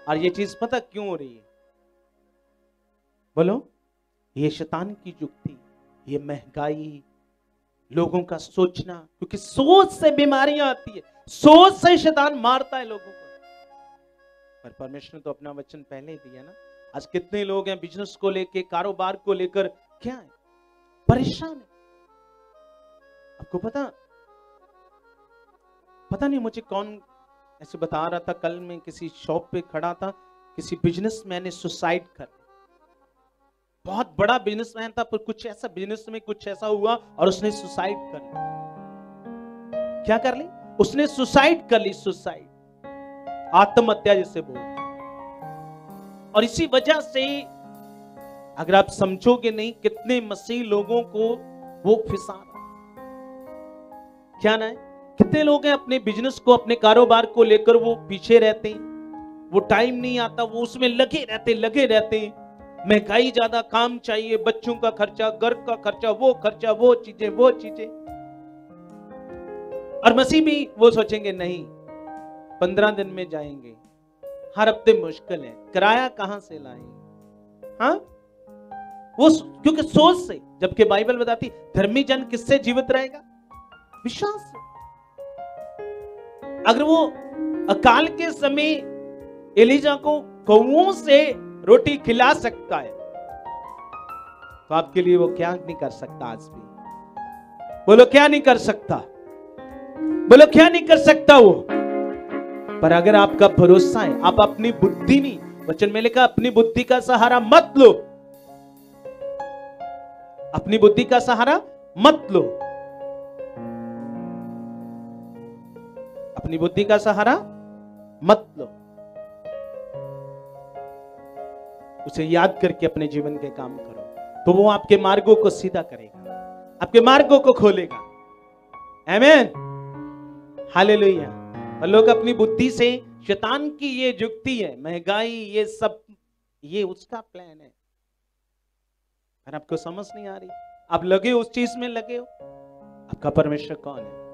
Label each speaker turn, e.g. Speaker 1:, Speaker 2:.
Speaker 1: और ये चीज पता क्यों हो रही है? बोलो। ये शैतान की युक्ति, ये महंगाई, लोगों का सोचना, क्योंकि सोच से बीमारियां आती है, सोच से शैतान मारता है लोगों को। पर परमेश्वर ने तो अपना वचन पहले ही दिया ना। आज कितने लोग हैं बिजनेस को लेकर, कारोबार को लेकर क्या है, परेशान है। आपको पता नहीं मुझे कौन ऐसे बता रहा था, कल मैं किसी शॉप पे खड़ा था, किसी बिजनेसमैन ने सुसाइड कर, बहुत बड़ा बिजनेसमैन था, पर कुछ ऐसा बिजनेस में कुछ ऐसा हुआ और उसने सुसाइड कर ली। क्या कर ली? उसने सुसाइड कर ली, सुसाइड, आत्महत्या जिसे बोलते। और इसी वजह से अगर आप समझोगे नहीं, कितने मसीह लोगों को वो फिसा रहा। क्या ना है, कितने लोग हैं अपने बिजनेस को, अपने कारोबार को लेकर वो पीछे रहते हैं, वो टाइम नहीं आता, वो उसमें लगे रहते हैं। महंगाई ज्यादा, काम चाहिए, बच्चों का खर्चा, घर का खर्चा, वो चीजें। और मसीह भी वो सोचेंगे नहीं 15 दिन में जाएंगे, हर हफ्ते मुश्किल है, किराया कहां से लाएंगे। हाँ, वो क्योंकि सोच से, जबकि बाइबल बताती धर्मी जन किससे जीवित रहेगा? विश्वास से। अगर वो अकाल के समय एलिजा को गौओं से रोटी खिला सकता है, तो आपके लिए वो क्या नहीं कर सकता? आज भी बोलो, क्या नहीं कर सकता? बोलो, क्या नहीं कर सकता वो? पर अगर आपका भरोसा है, आप अपनी बुद्धि नहीं, वचन में लिखा अपनी बुद्धि का सहारा मत लो, अपनी बुद्धि का सहारा मत लो, अपनी बुद्धि का सहारा मत लो। उसे याद करके अपने जीवन के काम करो, तो वो आपके मार्गों को सीधा करेगा, आपके मार्गों को खोलेगा। आमीन, हालेलुया। और लोग अपनी बुद्धि से, शैतान की ये युक्ति है, महंगाई, ये सब, ये उसका प्लान है, पर आपको समझ नहीं आ रही। आप लगे उस चीज में लगे हो। आपका परमेश्वर कौन है?